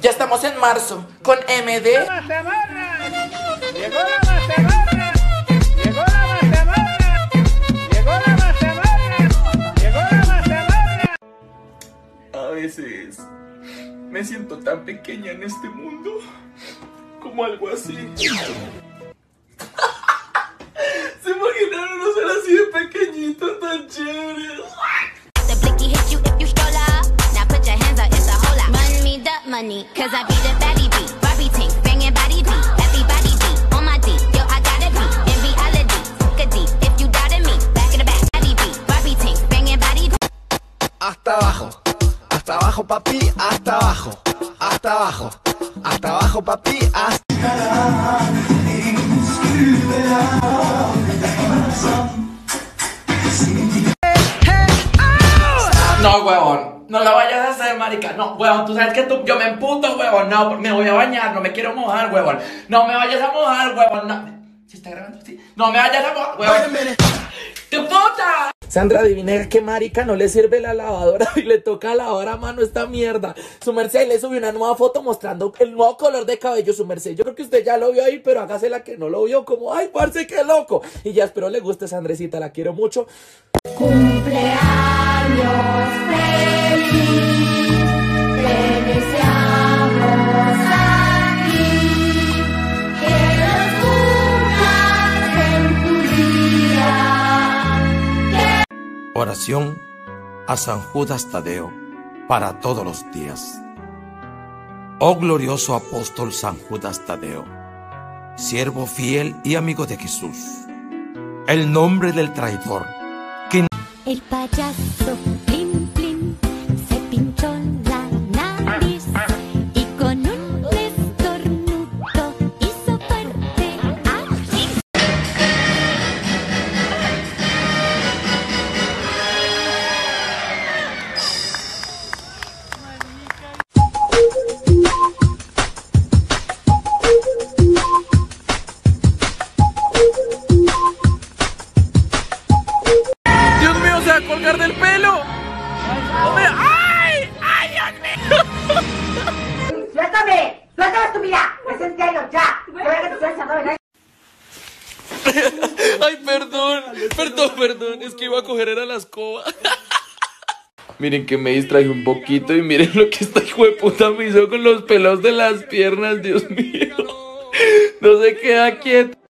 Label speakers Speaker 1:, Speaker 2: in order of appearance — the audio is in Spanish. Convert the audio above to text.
Speaker 1: Ya estamos en marzo con MD.
Speaker 2: Llegó la mazamorra, llegó la mazamorra, llegó la mazamorra, llegó la mazamorra.
Speaker 1: A veces me siento tan pequeña en este mundo, como algo así. ¿Se imaginaron no ser así de pequeñito, tan chévere?
Speaker 3: Money, cause I be the baddie beat, Barbie tank, banging body beat, everybody beat, on my D, yo I gotta be, in reality, good D, if you doubted me, back in the back, baddie beat, Barbie tank, banging body beat.
Speaker 4: Hasta abajo papi, hasta abajo papi,
Speaker 1: No, huevón, no lo vayas a hacer, marica. No, huevón, tú sabes que yo me emputo, huevón. No, me voy a bañar, no me quiero mojar, huevón. No me vayas a mojar, huevón. No. ¿Sí está grabando? Sí. No me vayas a mojar, huevón. ¡Tu puta! Sandra, adivina qué marica no le sirve la lavadora y le toca lavar a mano esta mierda. Su merced le subió una nueva foto mostrando el nuevo color de cabello, su merced. Yo creo que usted ya lo vio ahí, pero hágase la que no lo vio, como, ay, parce, qué loco. Y ya espero le guste, Sandrecita, la quiero mucho.
Speaker 3: Cumpleaños feliz, te deseamos aquí, que los cumplas en tu día.
Speaker 5: Oración a San Judas Tadeo para todos los días. Oh glorioso apóstol San Judas Tadeo, siervo fiel y amigo de Jesús, el nombre del traidor que...
Speaker 3: El payaso Plin Plin se pinchó la nariz y con un estornudo hizo parte así.
Speaker 1: ¡Dios mío, se va a colgar del pelo! ¡Ay! ¡Ay, Dios mío!
Speaker 6: ¡Suéltame! ¡Suéltame tu vida! ¡Es en serio, ya! ¡Que vea que te estoy echando de...
Speaker 1: Ay, perdón, es que iba a coger era la escoba. Miren que me distraje un poquito y miren lo que esta hijo de puta me hizo con los pelos de las piernas, Dios mío. No se queda quieto.